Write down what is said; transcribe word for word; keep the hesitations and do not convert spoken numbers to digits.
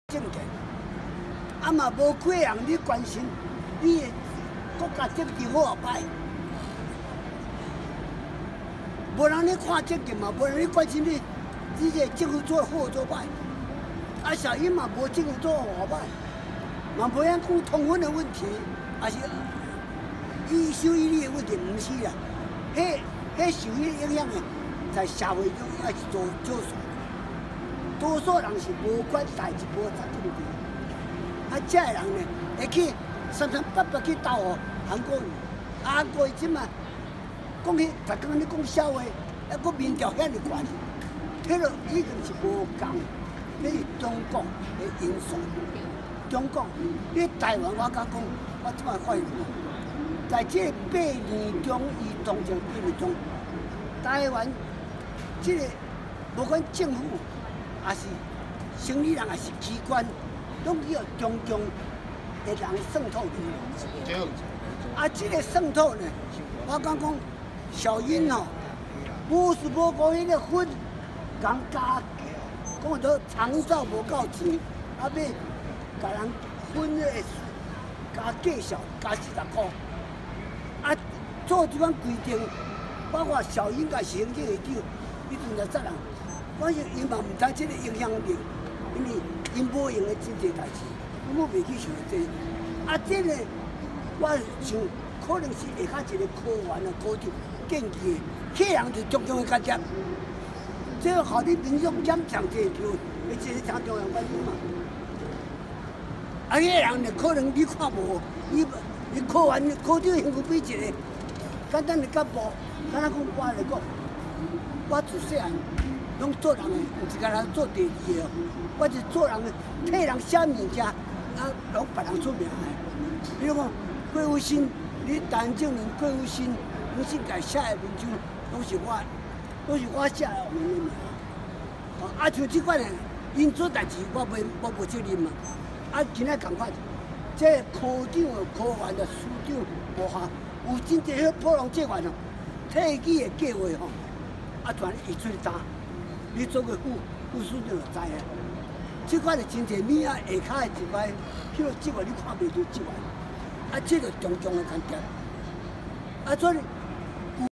政见，啊嘛无几个人你关心你的国家政治好啊歹，无人咧看政见嘛，无人咧关心你你这政府做好做歹，啊小英嘛无政府做好歹，嘛无人讲通婚的问题，也是伊收益率的问题，唔是啦，迄迄受迄影响的，在社会中也是做少数。 多数人是无管代志，无责任的。啊，这个人呢，会去三三八八去斗哦韩国瑜，啊，韩国瑜即嘛讲起，逐工咧讲笑话，啊，个民调遐尼悬，迄个已经是无共，迄是中国的因素。中国，你台湾我甲讲，我即摆发现，在这个八年中，伊当前八年中，台湾这个无管政府。 也是生理人，也是机关，拢叫中共的人渗透去。啊，这个渗透呢，我讲讲小英哦，无是无讲迄个分，讲加，讲到长照无够钱，啊要甲人分个加计小加四十块，啊做这款规定，包括小英甲行政会长，伊阵在责人。 我是因嘛唔知即个影响力，因为因无用的真济代志，我袂去想这。啊，这个我想可能是下骹一个科员啊、科长建议的，迄人就中共的间接，这个互你民众减上济票，会一个真重要关键嘛。啊，迄个人就可能你看无，你你科员、科长辛苦比一个，简单的干部，敢若讲我来讲，我自细汉。 拢做人的，唔是干那做第二个哦。我是做人的，替人写物件，啊，拢别人出名的。比如讲，郭富新，你陈正明、郭富新，你先家写的文章，拢是我，拢是我写的名的名。哦，啊，像即款的，因做代志，我袂我无责任嘛。啊，今仔共款，这科长的、科员的、司长无下，有真济迄普通职员哦，退役的计划吼，啊，全移出去打。 你做个副副处长就知啊，即款就真侪物啊，下骹的一摆，迄个职位你看袂到职位，啊，这个中共的间谍，啊，所以